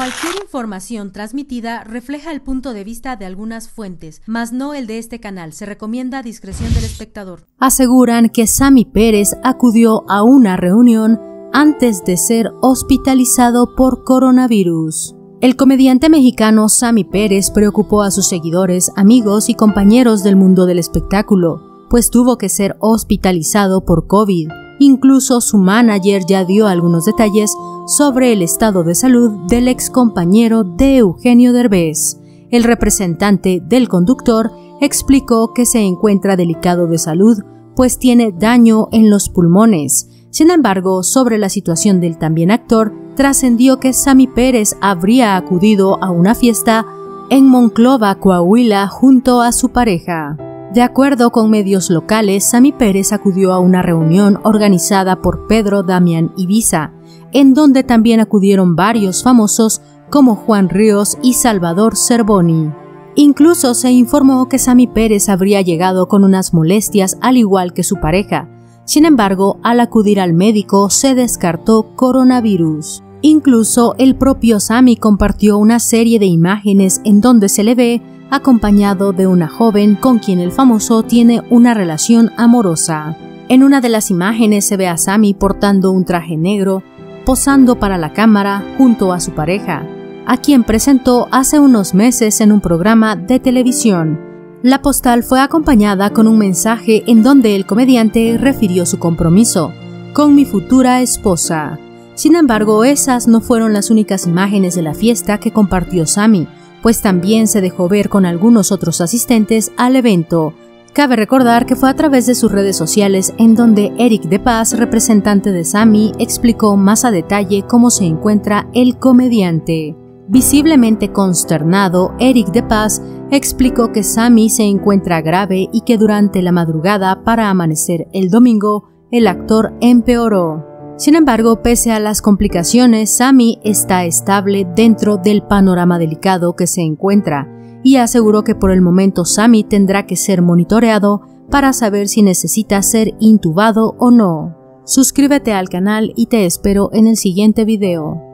Cualquier información transmitida refleja el punto de vista de algunas fuentes, mas no el de este canal. Se recomienda discreción del espectador. Aseguran que Sammy Pérez acudió a una reunión antes de ser hospitalizado por coronavirus. El comediante mexicano Sammy Pérez preocupó a sus seguidores, amigos y compañeros del mundo del espectáculo, pues tuvo que ser hospitalizado por COVID. Incluso su manager ya dio algunos detalles sobre el estado de salud del ex compañero de Eugenio Derbez. El representante del conductor explicó que se encuentra delicado de salud, pues tiene daño en los pulmones. Sin embargo, sobre la situación del también actor, trascendió que Sammy Pérez habría acudido a una fiesta en Monclova, Coahuila, junto a su pareja. De acuerdo con medios locales, Sammy Pérez acudió a una reunión organizada por Pedro Damián Ibiza, en donde también acudieron varios famosos como Juan Ríos y Salvador Cervoni. Incluso se informó que Sammy Pérez habría llegado con unas molestias al igual que su pareja. Sin embargo, al acudir al médico se descartó coronavirus. Incluso el propio Sammy compartió una serie de imágenes en donde se le ve acompañado de una joven con quien el famoso tiene una relación amorosa. En una de las imágenes se ve a Sammy portando un traje negro, posando para la cámara junto a su pareja, a quien presentó hace unos meses en un programa de televisión. La postal fue acompañada con un mensaje en donde el comediante refirió su compromiso con mi futura esposa. Sin embargo, esas no fueron las únicas imágenes de la fiesta que compartió Sammy, pues también se dejó ver con algunos otros asistentes al evento. Cabe recordar que fue a través de sus redes sociales en donde Eric de Paz, representante de Sammy, explicó más a detalle cómo se encuentra el comediante. Visiblemente consternado, Eric de Paz explicó que Sammy se encuentra grave y que durante la madrugada para amanecer el domingo, el actor empeoró. Sin embargo, pese a las complicaciones, Sammy está estable dentro del panorama delicado que se encuentra y aseguró que por el momento Sammy tendrá que ser monitoreado para saber si necesita ser intubado o no. Suscríbete al canal y te espero en el siguiente video.